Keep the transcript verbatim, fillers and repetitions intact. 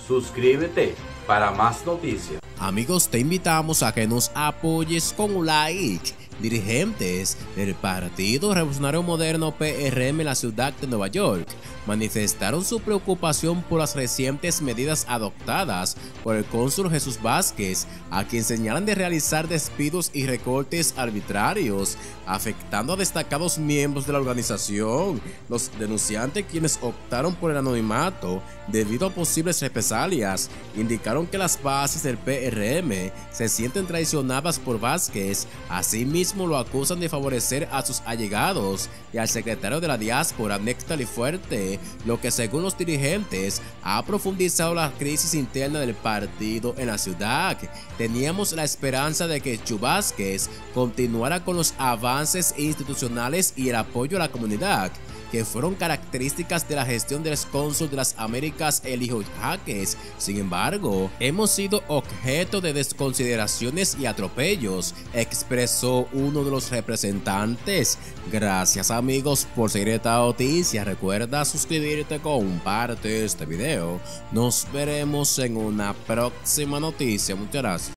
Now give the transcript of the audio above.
Suscríbete para más noticias. Amigos, te invitamos a que nos apoyes con un like. Dirigentes del Partido Revolucionario Moderno P R M en la ciudad de Nueva York manifestaron su preocupación por las recientes medidas adoptadas por el cónsul Jesús Vázquez, a quien señalan de realizar despidos y recortes arbitrarios, afectando a destacados miembros de la organización. Los denunciantes, quienes optaron por el anonimato debido a posibles represalias, indicaron que las bases del P R M se sienten traicionadas por Vázquez. Asimismo, lo acusan de favorecer a sus allegados y al secretario de la diáspora, Néctali Fuerte, lo que según los dirigentes ha profundizado la crisis interna del partido en la ciudad. Teníamos la esperanza de que Chu Vázquez continuara con los avances institucionales y el apoyo a la comunidad que fueron características de la gestión del excónsul de las Américas, Elijah Jaques. Sin embargo, hemos sido objeto de desconsideraciones y atropellos, expresó uno de los representantes. Gracias amigos por seguir esta noticia. Recuerda suscribirte, comparte este video. Nos veremos en una próxima noticia. Muchas gracias.